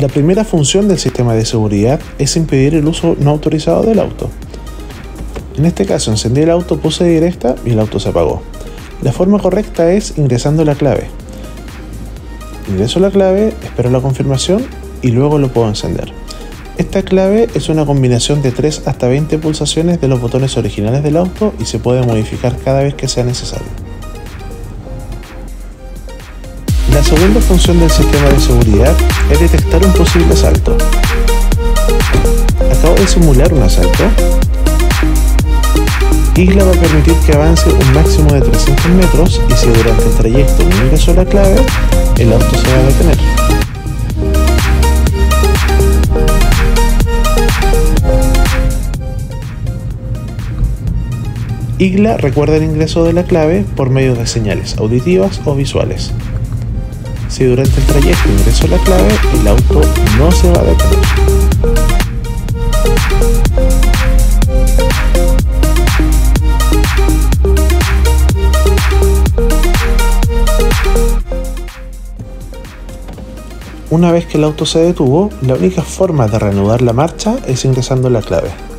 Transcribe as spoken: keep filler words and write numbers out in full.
La primera función del sistema de seguridad es impedir el uso no autorizado del auto. En este caso encendí el auto, puse directa y el auto se apagó. La forma correcta es ingresando la clave. Ingreso la clave, espero la confirmación y luego lo puedo encender. Esta clave es una combinación de tres hasta veinte pulsaciones de los botones originales del auto y se puede modificar cada vez que sea necesario. La segunda función del sistema de seguridad es detectar un posible asalto. Acabo de simular un asalto. Igla va a permitir que avance un máximo de trescientos metros y si durante el trayecto no ingreso la clave, el auto se va a detener. Igla recuerda el ingreso de la clave por medio de señales auditivas o visuales. Si durante el trayecto ingreso la clave, el auto no se va a detener. Una vez que el auto se detuvo, la única forma de reanudar la marcha es ingresando la clave.